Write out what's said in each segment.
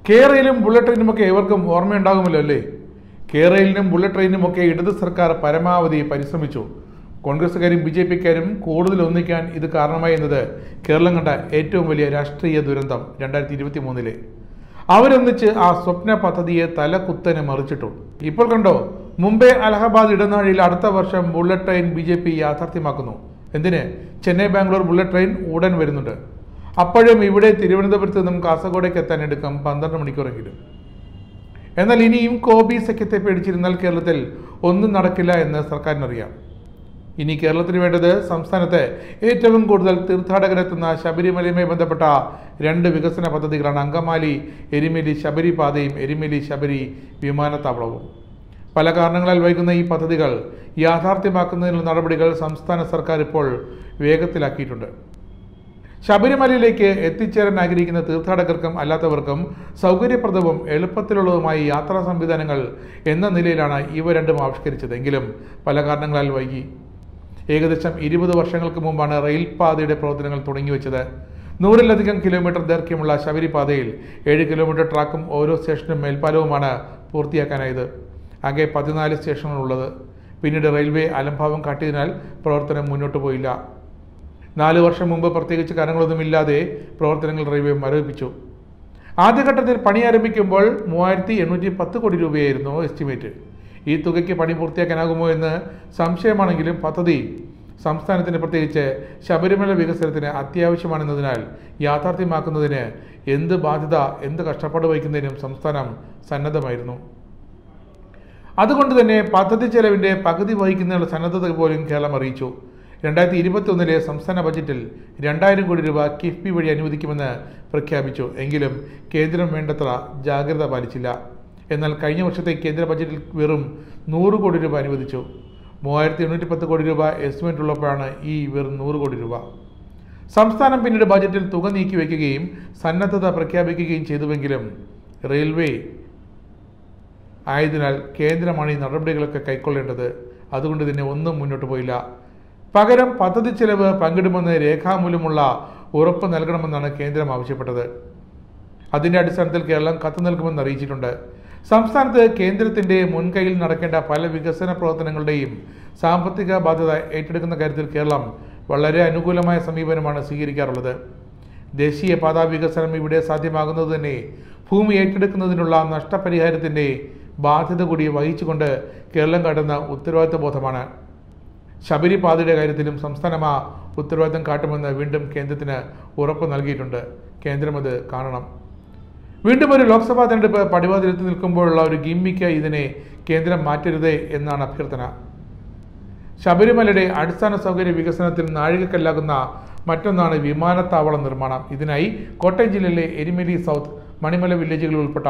കേരളയിലും bullet ട്രെയിനുമൊക്കെ ഏവർക്കും ഓർമ്മയുണ്ടാകുമല്ലോ അല്ലേ? കേരളയിലും bullet ട്രെയിനുമൊക്കെ ഇടത് സർക്കാർ പരമാവധി പരിശ്രമിച്ചു. കോൺഗ്രസുകാരും BJP-ക്കാരും കൂടുതൽ ഒന്നിക്കാൻ ഇത് കാരണമായി എന്നത് കേരളം കണ്ട ഏറ്റവും വലിയ രാഷ്ട്രീയ ദുരന്തം 2023-ലെ. അവരൊന്നിച്ച് ആ സ്വപ്ന പദ്ധതിയെ തലകുത്തനെ മറിച്ചിട്ടു. ഇപ്പോൾ കണ്ടോ, മുംബൈ അലഹബാദ് ഇടനാഴിയിൽ അടുത്ത വർഷം ബുള്ളറ്റ് ട്രെയിൻ BJP യാഥാർത്ഥ്യമാക്കുന്നു. എന്തിന്? ചെന്നൈ ബാംഗ്ലൂർ ബുള്ളറ്റ് ട്രെയിൻ ഉടൻ വരുന്നുണ്ട്. അപ്പോഴും ഇവിടെ തിരുവനന്തപുരത്ത് നിന്നും കാസർഗോഡേക്ക് എത്താൻ എടുക്കും 12 മണിക്കൂറെങ്കിലും. എന്നാൽ ഇനിയും കോബി സഖ്യത്തെ പേടിച്ചിരുന്നാൽ കേരളത്തിൽ ഒന്നും നടക്കില്ല എന്ന് സർക്കാരിനറിയാം. ഇനി കേരളത്തിന് വേണ്ടത് സംസ്ഥാനത്ത് ഏറ്റവും കൂടുതൽ തീർത്ഥാടകരെത്തുന്ന ശബരിമലയുമായി ബന്ധപ്പെട്ട 2 വികസന പദ്ധതികളാണ്. അങ്കമാലി എരുമേലി ശബരി പാതയും എരുമേലി ശബരി വിമാനത്താവളവും. പല കാരണങ്ങളാൽ വൈകുന്ന ഈ പദ്ധതികൾ യാഥാർത്ഥ്യമാക്കുന്നതിനുള്ള നടപടികൾ സംസ്ഥാന സർക്കാർ ഇപ്പോൾ വേഗത്തിലാക്കിയിട്ടുണ്ട്. ശബരിമലയിലേക്ക് എത്തിച്ചേരാൻ ആഗ്രഹിക്കുന്ന തീർത്ഥാടകർക്കും അല്ലാത്തവർക്കും സൗകര്യപ്രദവും എളുപ്പത്തിലുള്ളതുമായ യാത്രാ സംവിധാനങ്ങൾ എന്ന നിലയിലാണ് ഇവ രണ്ടും ആവിഷ്കരിച്ചത്. എങ്കിലും പല കാരണങ്ങളാൽ വൈകി. ഏകദേശം 20 വർഷങ്ങൾക്ക് മുമ്പാണ് റെയിൽ പാതയുടെ പ്രവർത്തനങ്ങൾ തുടങ്ങിവെച്ചത്. 100-ലധികം കിലോമീറ്റർ ദൈർഘ്യമുള്ള ശബരി പാതയിൽ 7 കിലോമീറ്റർ ട്രാക്കും ഓരോ സ്റ്റേഷനും മേൽപ്പാലവുമാണ് പൂർത്തിയാക്കാനായത്. ആകെ 14 സ്റ്റേഷനുകളുള്ളത്. പിന്നീട് റെയിൽവേ അലംഭാവം കാട്ടിയതിനാൽ പ്രവർത്തനം മുന്നോട്ട് പോയില്ല. 4 വർഷം മുമ്പ് പ്രത്യേകിച്ച് കാരണങ്ങളൊന്നുമില്ലാതെ പ്രവർത്തനങ്ങൾ റെയിൽവേ മരവിപ്പിച്ചു. ആദ്യഘട്ടത്തിൽ പണി ആരംഭിക്കുമ്പോൾ 3810 കോടി രൂപയായിരുന്നു എസ്റ്റിമേറ്റ്. ഈ തുകയ്ക്ക് പണി പൂർത്തിയാക്കാനാകുമോ എന്ന് സംശയമാണെങ്കിലും പദ്ധതി സംസ്ഥാനത്തിന്, പ്രത്യേകിച്ച് ശബരിമല വികസനത്തിന് അത്യാവശ്യമാണെന്നതിനാൽ യാഥാർത്ഥ്യമാക്കുന്നതിന് എന്ത് ബാധ്യത, എന്ത് കഷ്ടപ്പാട് വഹിക്കുന്നതിനും സംസ്ഥാനം സന്നദ്ധമായിരുന്നു. അതുകൊണ്ട് തന്നെ പദ്ധതി ചെലവിൻ്റെ പകുതി വഹിക്കുന്നതിനുള്ള സന്നദ്ധത പോലും കേരളം അറിയിച്ചു. 2021-ലെ സംസ്ഥാന ബജറ്റിൽ 2000 കോടി രൂപ കിഫ്ബി വഴി അനുവദിക്കുമെന്ന് പ്രഖ്യാപിച്ചു. എങ്കിലും കേന്ദ്രം വേണ്ടത്ര ജാഗ്രത പാലിച്ചില്ല. എന്നാൽ കഴിഞ്ഞ വർഷത്തെ കേന്ദ്ര ബജറ്റിൽ വെറും 100 കോടി രൂപ അനുവദിച്ചു. 3810 കോടി രൂപ എസ്റ്റിമേറ്റ് ഉള്ളപ്പോഴാണ് ഈ വെറും 100 കോടി രൂപ. സംസ്ഥാനം പിന്നീട് ബജറ്റിൽ തുക നീക്കിവെക്കുകയും സന്നദ്ധത പ്രഖ്യാപിക്കുകയും ചെയ്തുവെങ്കിലും റെയിൽവേ ആയതിനാൽ കേന്ദ്രമാണ് ഈ നടപടികളൊക്കെ കൈക്കൊള്ളേണ്ടത്. അതുകൊണ്ട് തന്നെ ഒന്നും മുന്നോട്ട് പോയില്ല. പകരം പദ്ധതി ചെലവ് പങ്കിടുമെന്ന് രേഖാമൂലമുള്ള ഉറപ്പ് നൽകണമെന്നാണ് കേന്ദ്രം ആവശ്യപ്പെട്ടത്. അതിൻ്റെ അടിസ്ഥാനത്തിൽ കേരളം കത്ത് നൽകുമെന്ന് അറിയിച്ചിട്ടുണ്ട്. സംസ്ഥാനത്ത് കേന്ദ്രത്തിൻ്റെ മുൻകൈയിൽ നടക്കേണ്ട പല വികസന പ്രവർത്തനങ്ങളുടെയും സാമ്പത്തിക ബാധ്യത ഏറ്റെടുക്കുന്ന കാര്യത്തിൽ കേരളം വളരെ അനുകൂലമായ സമീപനമാണ് സ്വീകരിക്കാറുള്ളത്. ദേശീയപാതാ വികസനം ഇവിടെ സാധ്യമാകുന്നത് തന്നെ ഭൂമി ഏറ്റെടുക്കുന്നതിനുള്ള നഷ്ടപരിഹാരത്തിൻ്റെ ബാധ്യത കൂടി വഹിച്ചുകൊണ്ട് കേരളം കാട്ടുന്ന ഉത്തരവാദിത്വ ബോധമാണ്. ശബരി പാതയുടെ കാര്യത്തിലും സംസ്ഥാനം ആ ഉത്തരവാദിത്തം കാട്ടുമെന്ന് വീണ്ടും കേന്ദ്രത്തിന് ഉറപ്പ് നൽകിയിട്ടുണ്ട്. കേന്ദ്രം അത് കാണണം. വീണ്ടും ഒരു ലോക്സഭാ തെരഞ്ഞെടുപ്പ് പടിവാതിലെത്തി നിൽക്കുമ്പോഴുള്ള ഒരു ഗിമ്മിക്ക് ഇതിനെ കേന്ദ്രം മാറ്റരുതേ എന്നാണ് അഭ്യർത്ഥന. ശബരിമലയുടെ അടിസ്ഥാന സൗകര്യ വികസനത്തിൽ നാഴികക്കല്ലാകുന്ന മറ്റൊന്നാണ് വിമാനത്താവള നിർമ്മാണം. ഇതിനായി കോട്ടയം ജില്ലയിലെ എരുമേലി സൗത്ത്, മണിമല വില്ലേജുകളിൽ ഉൾപ്പെട്ട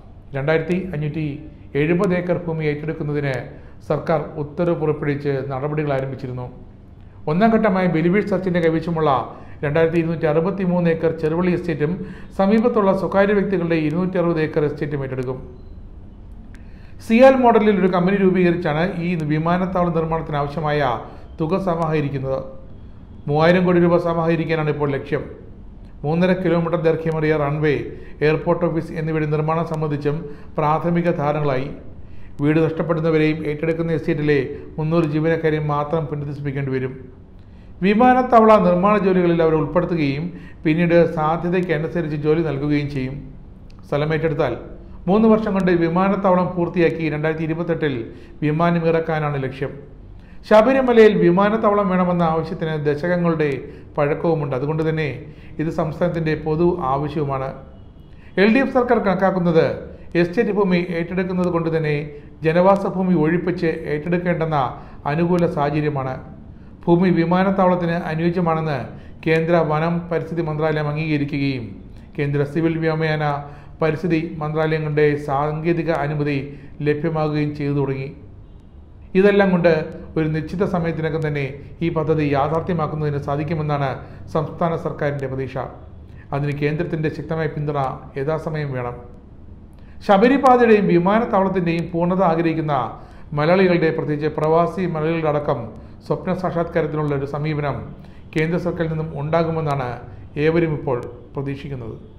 2570 ഏക്കർ ഭൂമി ഏറ്റെടുക്കുന്നതിന് സർക്കാർ ഉത്തരവ് പുറപ്പെടുവിച്ച് നടപടികൾ ആരംഭിച്ചിരുന്നു. ഒന്നാം ഘട്ടമായി ബെലിവേഴ്സ് ചർച്ചിൻ്റെ കൈവശമുള്ള 2263 ഏക്കർ ചെറുവള്ളി എസ്റ്റേറ്റും സമീപത്തുള്ള സ്വകാര്യ വ്യക്തികളുടെ 260 ഏക്കർ എസ്റ്റേറ്റും ഏറ്റെടുക്കും. സിയാൽ മോഡലിൽ ഒരു കമ്പനി രൂപീകരിച്ചാണ് ഈ വിമാനത്താവള നിർമ്മാണത്തിന് ആവശ്യമായ തുക സമാഹരിക്കുന്നത്. 3000 കോടി രൂപ സമാഹരിക്കാനാണ് ഇപ്പോൾ ലക്ഷ്യം. 3.5 കിലോമീറ്റർ ദൈർഘ്യമേറിയ റൺവേ, എയർപോർട്ട് ഓഫീസ് എന്നിവയുടെ നിർമ്മാണം സംബന്ധിച്ചും പ്രാഥമിക ധാരണകളായി. വീട് നഷ്ടപ്പെടുന്നവരെയും ഏറ്റെടുക്കുന്ന എസ്റ്റേറ്റിലെ 300 ജീവനക്കാരെയും മാത്രം പുനരധിവസിപ്പിക്കേണ്ടി വരും. വിമാനത്താവള നിർമ്മാണ ജോലികളിൽ അവരെ ഉൾപ്പെടുത്തുകയും പിന്നീട് സാധ്യതയ്ക്കനുസരിച്ച് ജോലി നൽകുകയും ചെയ്യും. സ്ഥലമേറ്റെടുത്താൽ 3 വർഷം കൊണ്ട് വിമാനത്താവളം പൂർത്തിയാക്കി 2028-ൽ വിമാനം ഇറക്കാനാണ് ലക്ഷ്യം. ശബരിമലയിൽ വിമാനത്താവളം വേണമെന്ന ആവശ്യത്തിന് ദശകങ്ങളുടെ പഴക്കവുമുണ്ട്. അതുകൊണ്ട് തന്നെ ഇത് സംസ്ഥാനത്തിൻ്റെ പൊതു ആവശ്യവുമാണ്. LDF സർക്കാർ കണക്കാക്കുന്നത് എസ്റ്റേറ്റ് ഭൂമി ഏറ്റെടുക്കുന്നത് കൊണ്ട് തന്നെ ജനവാസ ഭൂമി ഒഴിപ്പിച്ച് ഏറ്റെടുക്കേണ്ടെന്ന അനുകൂല സാഹചര്യമാണ്. ഭൂമി വിമാനത്താവളത്തിന് അനുയോജ്യമാണെന്ന് കേന്ദ്ര വനം പരിസ്ഥിതി മന്ത്രാലയം അംഗീകരിക്കുകയും കേന്ദ്ര സിവിൽ വ്യോമയാന പരിസ്ഥിതി മന്ത്രാലയങ്ങളുടെ സാങ്കേതിക അനുമതി ലഭ്യമാകുകയും ചെയ്തു തുടങ്ങി. ഇതെല്ലാം കൊണ്ട് ഒരു നിശ്ചിത സമയത്തിനകം തന്നെ ഈ പദ്ധതി യാഥാർത്ഥ്യമാക്കുന്നതിന് സാധിക്കുമെന്നാണ് സംസ്ഥാന സർക്കാരിൻ്റെ പ്രതീക്ഷ. അതിന് കേന്ദ്രത്തിൻ്റെ ശക്തമായ പിന്തുണ യഥാസമയം വേണം. ശബരിപാതയുടെയും വിമാനത്താവളത്തിൻ്റെയും പൂർണ്ണത ആഗ്രഹിക്കുന്ന മലയാളികളുടെ, പ്രത്യേകിച്ച് പ്രവാസി മലയാളികളുടെ അടക്കം സ്വപ്ന സാക്ഷാത്കാരത്തിനുള്ള ഒരു സമീപനം കേന്ദ്ര സർക്കാരിൽ നിന്നും ഉണ്ടാകുമെന്നാണ് ഏവരും ഇപ്പോൾ പ്രതീക്ഷിക്കുന്നത്.